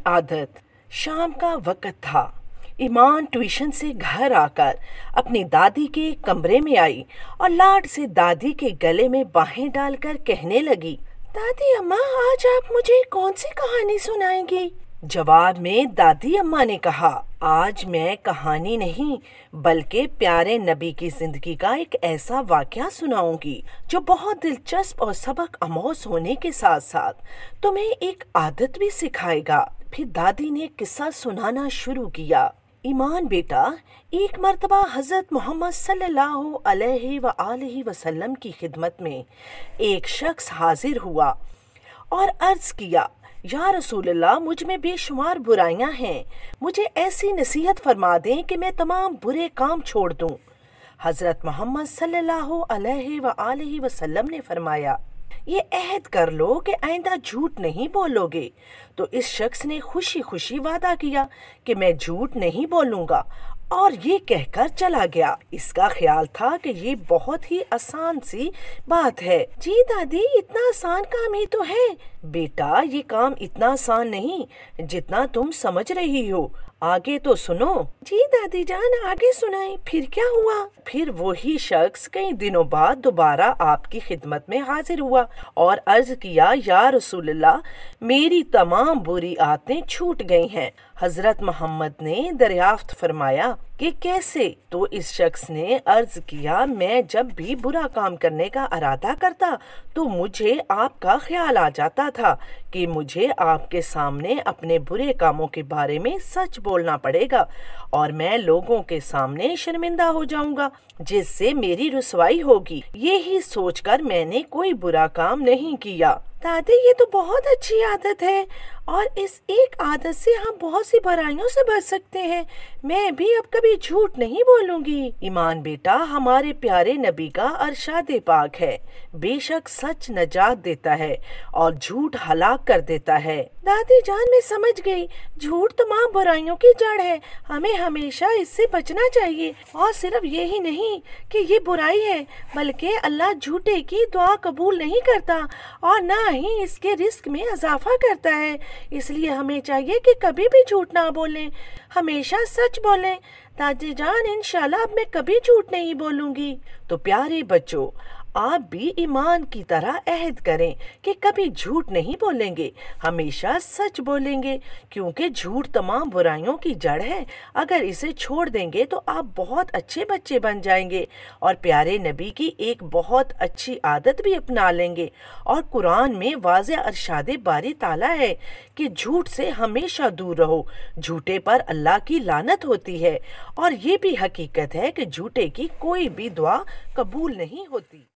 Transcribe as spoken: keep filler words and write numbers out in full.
عادت۔ شام کا وقت تھا۔ ایمان ٹیوشن سے گھر آ کر اپنی دادی کے کمرے میں آئی اور لاڈ سے دادی کے گلے میں باہیں ڈال کر کہنے لگی، دادی اماں آج آپ مجھے کون سی کہانی سنائیں گی؟ جواب میں دادی اماں نے کہا، آج میں کہانی نہیں بلکہ پیارے نبی کی زندگی کا ایک ایسا واقعہ سناؤں گی جو بہت دلچسپ اور سبق آموز ہونے کے ساتھ ساتھ تمہیں ایک عادت بھی سکھائے گا۔ پھر دادی نے قصہ سنانا شروع کیا۔ ایمان بیٹا، ایک مرتبہ حضرت محمد صلی اللہ علیہ وآلہ وسلم کی خدمت میں ایک شخص حاضر ہوا اور عرض کیا، یا رسول اللہ، مجھ میں بے شمار برائیاں ہیں، مجھے ایسی نصیحت فرما دیں کہ میں تمام برے کام چھوڑ دوں۔ حضرت محمد صلی اللہ علیہ وآلہ وسلم نے فرمایا، یہ عہد کر لو کہ آئندہ جھوٹ نہیں بولو گے۔ تو اس شخص نے خوشی خوشی وعدہ کیا کہ میں جھوٹ نہیں بولوں گا اور یہ کہہ کر چلا گیا۔ اس کا خیال تھا کہ یہ بہت ہی آسان سی بات ہے۔ جی دادی، اتنا آسان کام ہی تو ہے۔ بیٹا، یہ کام اتنا آسان نہیں جتنا تم سمجھ رہی ہو، آگے تو سنو۔ جی دادی جان، آگے سنائیں، پھر کیا ہوا؟ پھر وہی شخص کئی دنوں بعد دوبارہ آپ کی خدمت میں حاضر ہوا اور عرض کیا، یا رسول اللہ، میری تمام بری عادتیں چھوٹ گئی ہیں۔ حضرت محمد نے دریافت فرمایا کہ کیسے؟ تو اس شخص نے عرض کیا، میں جب بھی برا کام کرنے کا ارادہ کرتا تو مجھے آپ کا خیال آ جاتا تھا کہ مجھے آپ کے سامنے اپنے برے کاموں کے بارے میں سچ بولنا پڑے گا اور میں لوگوں کے سامنے شرمندہ ہو جاؤں گا جس سے میری رسوائی ہوگی۔ یہی سوچ کر میں نے کوئی برا کام نہیں کیا۔ دادی، یہ تو بہت اچھی عادت ہے اور اس ایک عادت سے ہم بہت سی برائیوں سے بچ سکتے ہیں۔ میں بھی اب کبھی جھوٹ نہیں بولوں گی۔ ایمان بیٹا، ہمارے پیارے نبی کا ارشاد پاک ہے، بے شک سچ نجات دیتا ہے اور جھوٹ ہلاک کر دیتا ہے۔ دادی جان، میں سمجھ گئی، جھوٹ تمام برائیوں کی جڑ ہے، ہمیں ہمیشہ اس سے بچنا چاہیے۔ اور صرف یہی نہیں کہ یہ برائی ہے بلکہ اللہ جھوٹے کی دعا قبول نہیں کرتا اور نہ ہی اس کے رزق میں اضافہ کرتا ہے۔ اس لیے ہمیں چاہیے کہ کبھی بھی جھوٹ نہ بولیں، ہمیشہ سچ بولیں۔ دادی جان، انشاءاللہ اب میں کبھی جھوٹ نہیں بولوں گی۔ تو پیارے بچوں، آپ بھی ایمان کی طرح عہد کریں کہ کبھی جھوٹ نہیں بولیں گے، ہمیشہ سچ بولیں گے، کیونکہ جھوٹ تمام برائیوں کی جڑ ہے۔ اگر اسے چھوڑ دیں گے تو آپ بہت اچھے بچے بن جائیں گے اور پیارے نبی کی ایک بہت اچھی عادت بھی اپنا لیں گے۔ اور قرآن میں واضح ارشاد باری تعالیٰ ہے کہ جھوٹ سے ہمیشہ دور رہو، جھوٹے پر اللہ کی لعنت ہوتی ہے، اور یہ بھی حقیقت ہے کہ جھوٹے کی کوئی بھی دعا قبول نہیں ہوتی۔